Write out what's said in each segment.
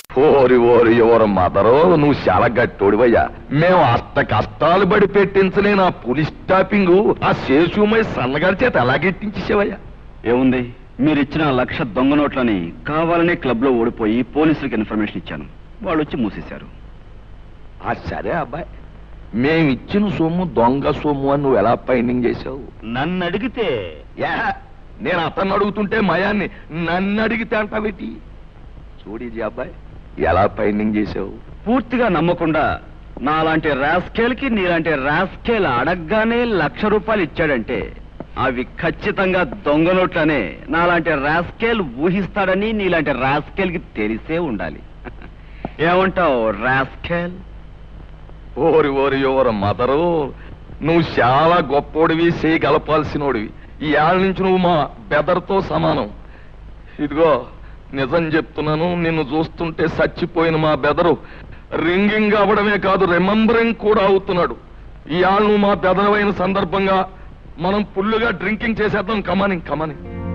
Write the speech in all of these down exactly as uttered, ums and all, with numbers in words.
ఓరి ఓరి ఎవరు మదరో, నువ్వు చాలా గట్టోడివయ్యా. మేము అష్ట కష్టాలు పడి పెట్టించలేని ఆ పులిస్ స్టాపింగ్ ఆ శేషుమై సన్నగారి చేత ఎలా గెట్టించేసావయ్యా? ఏముంది, మీరు ఇచ్చిన లక్ష దొంగ నోట్లని కావాలనే క్లబ్ లో ఓడిపోయి పోలీసులకు ఇన్ఫర్మేషన్ ఇచ్చాను. వాళ్ళు వచ్చి మూసేశారు. ఆ సరే అబ్బాయి, మేమిచ్చిన సొమ్ము దొంగ సొమ్ము అని నువ్వు ఎలా ఫైండింగ్ చేసావు? నన్ను అడిగితే యా, నేను అతన్ని అడుగుతుంటే మయాన్ని నన్ను అడిగితే అంటావేటి? చూడీజీ అబ్బాయి, ఎలా ఫైండింగ్ చేసావు? పూర్తిగా నమ్మకుండా నాలాంటి రాస్కేల్ కి నీలాంటి రాస్కేల్ అడగగానే లక్ష రూపాయలు ఇచ్చాడంటే అవి ఖచ్చితంగా దొంగ నోట్లనే నాలాంటి రాస్కేల్ ఊహిస్తాడని నీలాంటి రాస్కేల్ కి తెలిసే ఉండాలి. ఏమంటావు రాస్కేల్? ఓరి ఓరి ఓరి మదరు, నువ్వు చాలా గొప్పోడివి, చేయగలపాల్సినోడివి. ఈ ఏళ్ళ నుంచి నువ్వు మా బెదర్తో సమానం. ఇదిగో నిజం చెప్తున్నాను, నిన్ను చూస్తుంటే చచ్చిపోయిన మా బెదరు రింగింగ్ అవ్వడమే కాదు, రిమెంబరింగ్ కూడా అవుతున్నాడు. ఈ ఏళ్ళ నువ్వు మా బెదరవైన సందర్భంగా మనం ఫుల్లుగా డ్రింకింగ్ చేసేద్దాం. కమాని కమాని.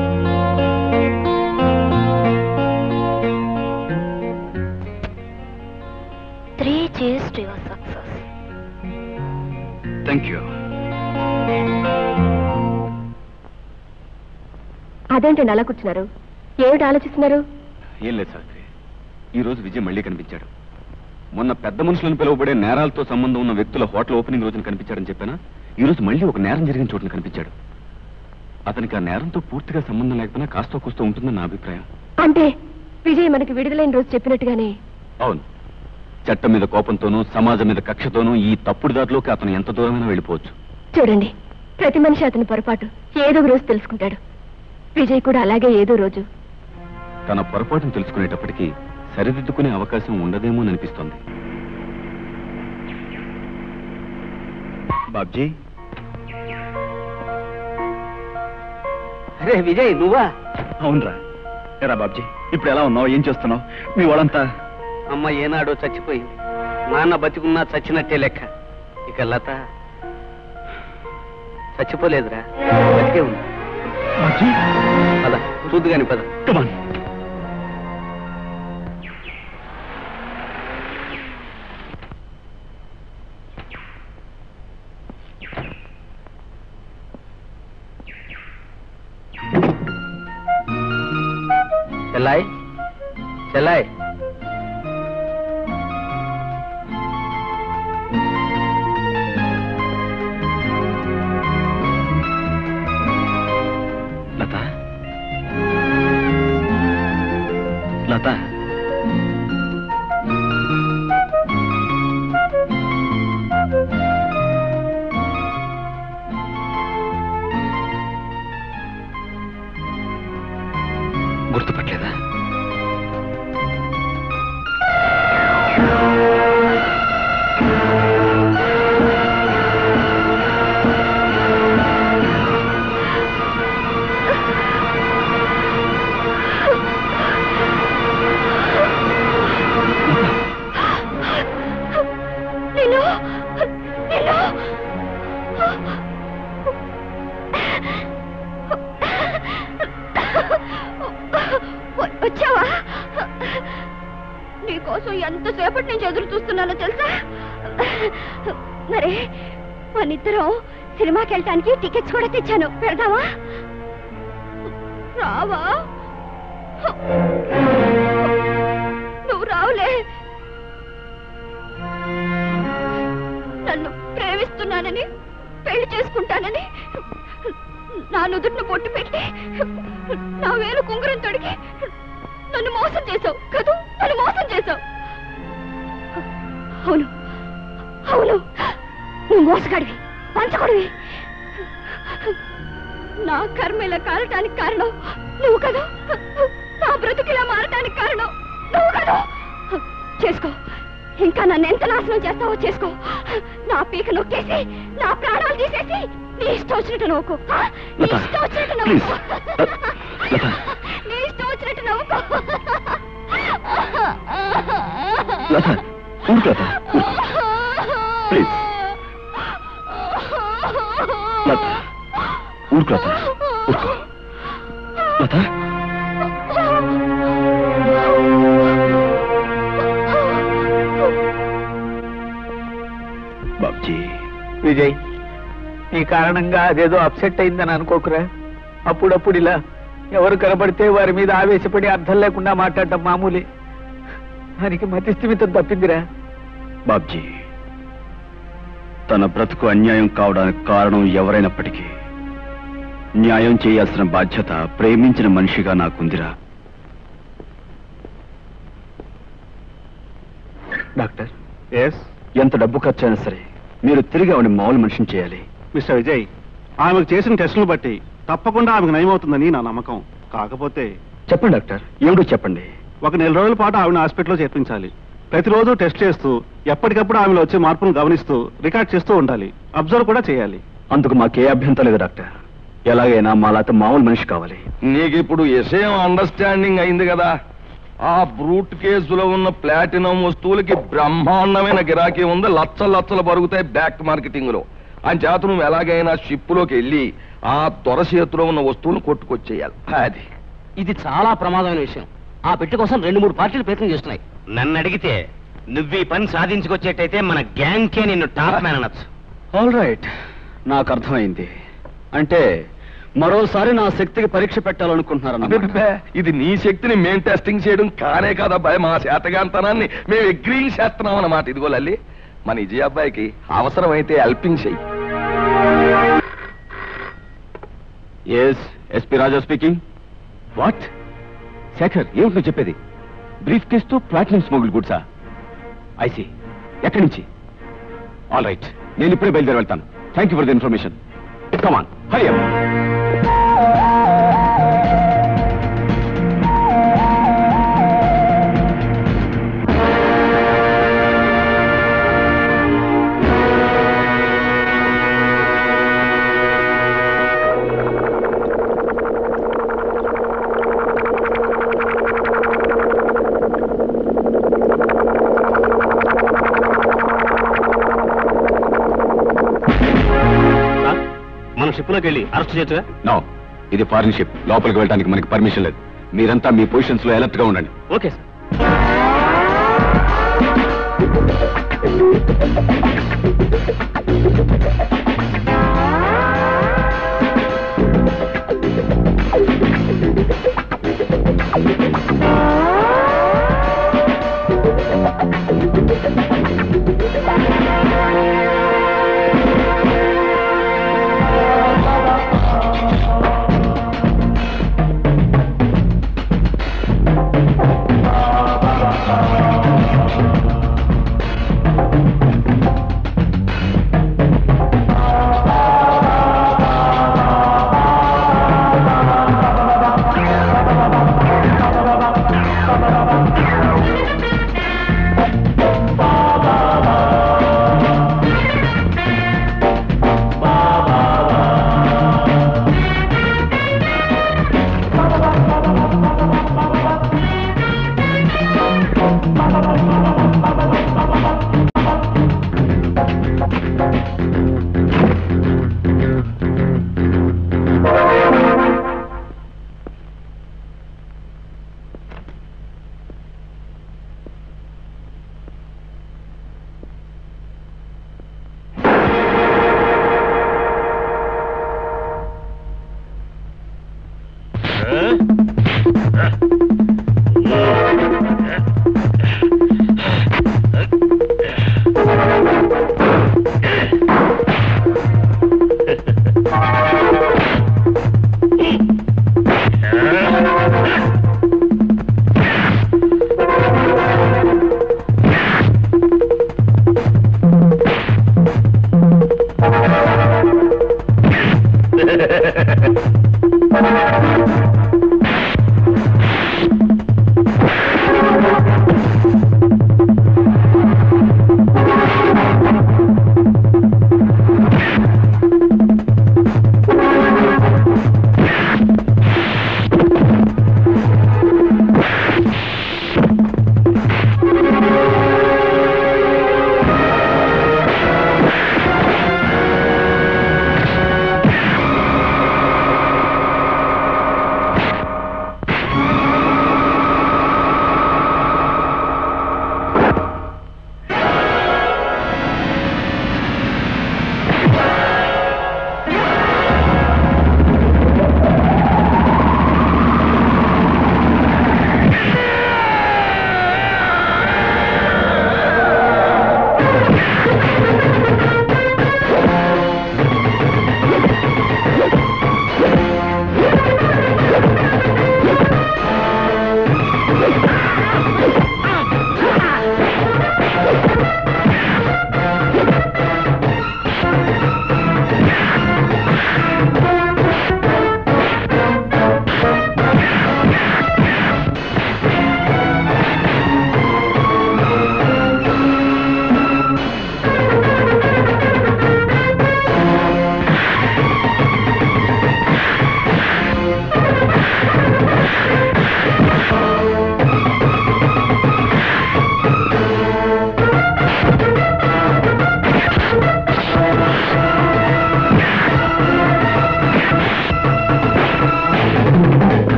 Three cheers to your success. Thank you. అదేంటండి అలా కూర్చున్నారు? ఏమిటి ఆలోచిస్తున్నారు? ఏం లేదు సావిత్రి, ఈ రోజు విజయ్ మళ్ళీ కనిపించాడు. మొన్న పెద్ద మనుషులను పిలువబడే నేరాలతో సంబంధం ఉన్న వ్యక్తుల హోటల్ ఓపెనింగ్ రోజున కనిపించాడని చెప్పానా? ఈ రోజు మళ్ళీ ఒక నేరం జరిగిన చోటున కనిపించాడు. అతనికి ఆ నేరంతో పూర్తిగా సంబంధం లేకపోయినా కాస్తో కూస్తూ ఉంటుందని నా అభిప్రాయం. అంటే విజయ్ మనకి విడుదలైన రోజు చెప్పినట్టుగానే? అవును. చట్టం మీద కోపంతోనూ సమాజం మీద కక్షతోనూ ఈ తప్పుడు దారిలోకి అతను ఎంత దూరమైనా వెళ్ళిపోవచ్చు. చూడండి, ప్రతి మనిషి అతని పొరపాటు ఏదో రోజు తెలుసుకుంటాడు. విజయ్ కూడా అలాగే ఏదో రోజు తన పొరపాటును తెలుసుకునేటప్పటికీ సరిదిద్దుకునే అవకాశం ఉండదేమో అనిపిస్తోంది. బాబ్జీ. అరే విజయ్, నువ్వా? అవునరా. ఎరా బాబ్జీ, ఇప్పుడు ఎలా ఉన్నావు? ఏం చేస్తున్నావు? మీ వాళ్ళంతా? అమ్మ ఏనాడో చచ్చిపోయింది, నాన్న బతికున్నా చచ్చినట్టే లెక్క. ఇక లత చచ్చిపోలేదురా, బతికే ఉంది. పద చూద్దు గాని పద. కమాన్. చెల్లాయ్, చెల్లాయ్, లత, లత, గుర్తుపట్టలేదా? వచ్చావా? నీకోసం ఎంతసేపటి నుంచి ఎదురు చూస్తున్నానో తెలుసా? మరి మనిద్దరం సినిమాకి వెళ్ళటానికి టికెట్స్ కూడా తెచ్చాను, పెడదామా? రావా? నువ్వు రావులే. నన్ను ప్రేమిస్తున్నానని, పెళ్లి చేసుకుంటానని నా నుదుటిని పొట్టు పెట్టి నా వేలు కుంగురం తొడిగి నన్ను మోసం చేశావు కదూ? నన్ను మోసం చేశావు. అవును అవును, నువ్వు మోసగాడివి, పంచకుడివి. నా కర్మ ఇలా కాలటానికి కారణం నువ్వు కదా. నా బ్రతుకిలా మారటానికి కారణం నువ్వు కదా. చేసుకో, ఇంకా నన్ను ఎంత నాశనం చేస్తావో చేసుకో. నా పీక నొక్కేసి నా ప్రాణాలు తీసేసి నీ ఇష్టం వచ్చినట్టు నవ్వుకో. నీ ఇష్టం వచ్చినట్టు నవ్వుకో. నీ ఇష్టం వచ్చినట్టు నవ్వుకో. విజయ్, ఈ కారణంగా అదేదో అప్సెట్ అయిందని అనుకోకురా. అప్పుడప్పుడు ఇలా ఎవరు కనబడితే వారి మీద ఆవేశపడి అర్థం లేకుండా మాట్లాడటం మామూలే. దానికి మతిస్థిమితం తప్పిందిరా. బాబ్జీ, తన బ్రతుకు అన్యాయం కావడానికి కారణం ఎవరైనప్పటికీ న్యాయం చేయాల్సిన బాధ్యత ప్రేమించిన మనిషిగా నాకుందిరా. డాక్టర్, ఎస్ ఎంత డబ్బు ఖర్చైనా సరే మీరు తిరిగి ఆవిడ మామూలు మనిషిని చేయాలి. మిస్టర్ విజయ్, ఆమెకు చేసిన టెస్టులు బట్టి తప్పకుండా ఆమెకు నయమవుతుందని నా నమ్మకం. కాకపోతే చెప్పండి డాక్టర్, ఏమిటో చెప్పండి. ఒక నెల రోజుల పాటు ఆవిడ హాస్పిటల్లో చేర్పించాలి. ప్రతిరోజు టెస్ట్ చేస్తూ ఎప్పటికప్పుడు ఆమెలో వచ్చే మార్పును గమనిస్తూ రికార్డ్ చేస్తూ ఉండాలి. అబ్జర్వ్ కూడా చేయాలి. అందుకు మాకే అభ్యంతరం లేదు డాక్టర్. ఎలాగైనా మాలాత మామూలు మనిషి కావాలి. నీకు ఇప్పుడు విషయం అండర్స్టాండింగ్ అయింది కదా. ఆ బ్రూట్ కేసులో ఉన్న ప్లాటినం వస్తువులకి బ్రహ్మాండమైన గిరాకీ ఉంది. లచ్చలు లచ్చలు బరుగుతాయి బ్యాక్ మార్కెటింగ్ లో. అని చేత నువ్వు ఎలాగైనా షిప్పులోకి వెళ్ళి ఆ దొర చేతిలో ఉన్న వస్తువులను కొట్టుకొచ్చేయాలి. అది ఇది చాలా ప్రమాదమైన విషయం. ఆ పెట్టి కోసం రెండు మూడు పార్టీలు ప్రయత్నం చేస్తున్నాయి. నన్ను అడిగితే నువ్వు ఈ పని సాధించుకొచ్చేటైతే మన గ్యాంగ్ కే నిన్ను టాప్ మ్యాన్ అనొచ్చు. ఆల్ రైట్, నాకు అర్థమైంది. అంటే మరోసారి నా శక్తికి పరీక్ష పెట్టాలనుకుంటున్నారు. అబ్బే, ఇది నీ శక్తిని మేం టెస్టింగ్ చేయడం కానే కాదబ్బాయి. మా చేతగాంతనాన్ని మేము అగ్రీయింగ్ చేస్తున్నాం అన్నమాట. ఇదిగో లల్లి, మన విజయ్ అబ్బాయికి అవసరమైతే హెల్పింగ్ చెయ్యి. Yes, SP Raja speaking. What Shekhar, ఏమిటి నువ్వు చెప్పేది? బ్రీఫ్ కేసు తో ప్లాటినం స్మోగుల్ గుడ్సా? ఐసి, ఎక్కడి నుంచి? ఆల్ రైట్, నేను ఇప్పుడే బయలుదేరి వెళ్తాను. Thank you for the information. Come on, hurry up. మనం షిప్లోకి వెళ్ళి అరెస్ట్ చేయొచ్చుగా? నో, ఇది ఫారిన్ షిప్. లోపలికి వెళ్ళడానికి మనకి పర్మిషన్ లేదు. మీరంతా మీ పొజిషన్స్ లో అలర్ట్ గా ఉండండి. Okay sir. Huh?